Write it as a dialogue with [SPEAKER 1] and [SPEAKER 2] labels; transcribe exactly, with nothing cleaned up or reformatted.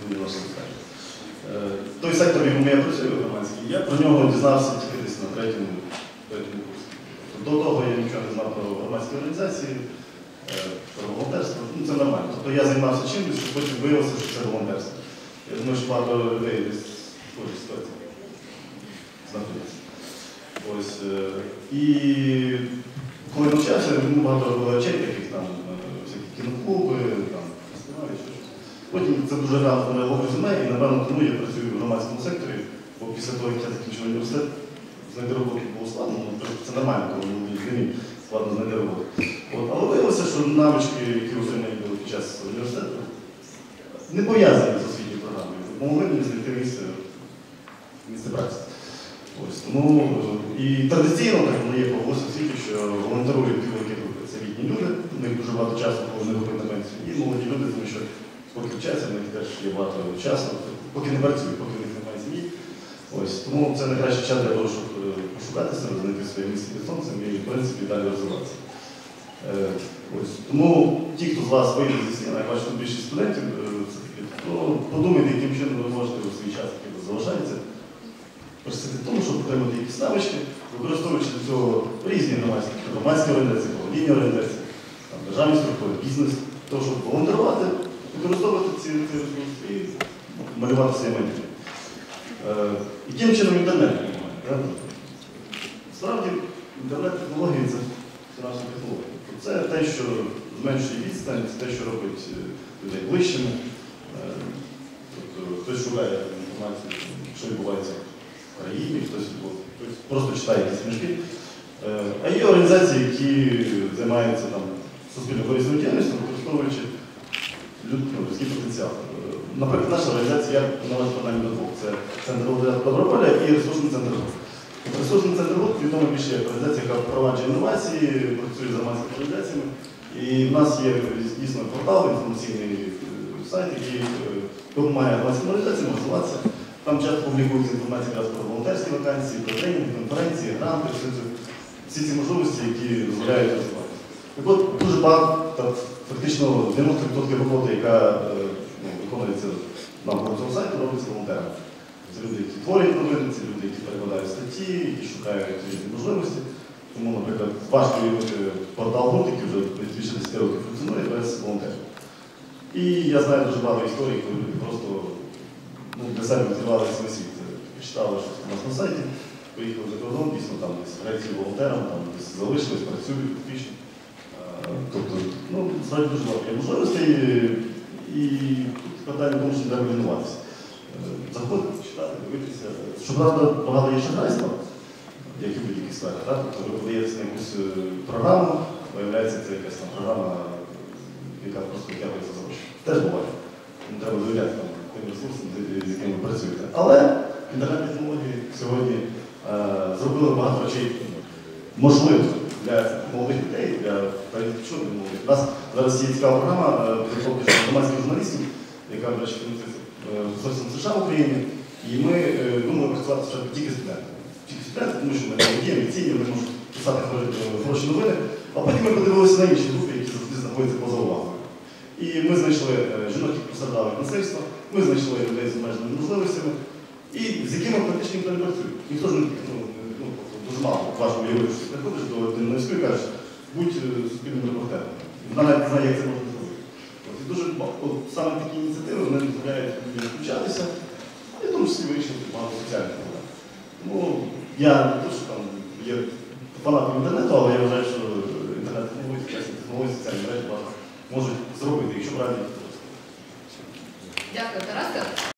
[SPEAKER 1] буде наше питання. Той сектор, в якому я працюю, громадський, я про нього дізнався тільки десь на третьому, третьому курсі. Тобто, до того я нічого не знав про громадські організації, про волонтерство. Ну, це нормально. Тобто я займався чимось, що потім виявилося, що це волонтерство. Я думаю, що багато людей десь в схожій ситуації знаходяться. Ось. І коли навчався, ну, багато робили речей, таких там, всякі кіноклуби, там, фестивалі, що щось. Потім це дуже рано в резюме, і, напевно, тому я працюю в громадському секторі, бо після того, як я закінчив університет, знайти роботу було складно, ну, це нормально, коли в людині складно знайти роботу. От, але виявилося, що навички, які отримані були під час університету, не пов'язані з освітньою програмою, допомогли мені знайти місце, місце праці. Ось, тому, і традиційно так воно є по голосу світі, що волонтерують великі групи. Це літні люди, у них дуже багато часу, коли вони виходять на пенсію. І молоді люди, тому що поки вчаться, в них теж є багато часу, поки не працюють, поки в них немає сім'ї. Ось, тому це найкращий час для того, щоб пошукати себе, знайти своє місце під сонцем і, в принципі, далі розвиватися. Е, ось, тому ті, хто з вас вийде зі стіни, я бачу, тут більшість студентів, то подумайте, яким чином ви можете у свій час, який у вас залишається, присвятити тому, щоб отримати якісь навички, використовуючи до цього різні громадські, громадські організації, благодійні організації, там, державні структури, бізнес, того, щоб волонтерувати, використовувати ці, ці ресурси і малювати своє майбутнє. Е, яким чином інтернет допомагає? Справді, інтернет-технології – це фінансова технологія. Це те, що зменшує відстань, це те, що робить людей ближчими. Е, тобто, хтось шукає інформацію, що відбувається в країні, хтось, хтось просто читає якісь книжки. Е, а є організації, які займаються там суспільно-корисною діяльністю, використовуючи людський потенціал. Наприклад, наша організація, я належу принаймні до двох. Це Центр Доброполя і ресурсний центр ГУ. Ресурсний центр ГУ відомо більше як організація, яка впроваджує інновації, працює з громадськими організаціями. І в нас є дійсно портал, інформаційний сайт, який допомагає громадським організаціям розвиватися. Там часто публікується інформація якраз про волонтерські вакансії, про тренінги, конференції, гранти, всі ці можливості, які дозволяють розвиватися. Так от, дуже багато, фактично дев'яносто відсотків роботи, яка ну, виконується навколо цього сайту, робиться волонтерами. Це люди, які творять новини, це люди, які перекладають статті, які шукають різні можливості. Тому, наприклад, важко уявити портал ГУ, який вже більше десять років функціонує, без волонтерів. І я знаю дуже багато історій, коли люди просто ну, для себе відкривали свій світ. Читали щось у нас на сайті, поїхали за кордон, дійсно там десь працюють волонтером, там десь залишились, працюють успішно. Тобто, ну, справді дуже багато є можливостей, і тут питання в тому, що не треба лінуватися. Заходити, читати, дивитися. Щоправда, багато є шахрайства, як і в будь-яких сферах. Тобто ви подаєтеся на якусь програму, виявляється, це якась там програма, яка просто витягується за гроші. Теж буває. Не треба довіряти там тим ресурсам, з якими ви працюєте. Але інтернет-технології сьогодні е, зробили багато речей можливих для молодих людей, для кваліфікованих молодих. У нас зараз є цікава програма підготовки громадських журналістів, яка, до речі, фінансується Посольством США в Україні. І ми е, думали працювати спочатку тільки з студентами. Тільки з студентами, тому що ми молоді, амбіційні, вони можуть писати хороші новини. А потім ми подивилися на інші групи, які завжди знаходяться поза увагою. І ми знайшли жінок, які постраждали від насильства, ми знайшли людей з обмеженими можливостями, і з якими практично ніхто не працює. Ніхто ж не, ну, ну, дуже мало важко уявити, що ти приходиш до Динамівську і кажеш, будь суспільним репортером. Вона навіть не знає, як це можна зробити. От, і дуже, от, саме такі ініціативи вони дозволяють людям включатися, і в тому числі вирішувати багато соціальних проблем. Тому я не те, що там є фанатом інтернету, але я вважаю, що інтернет-технології, технології, соціальні мережі можуть зробити, якщо правильно.
[SPEAKER 2] Дякую, Тарасе.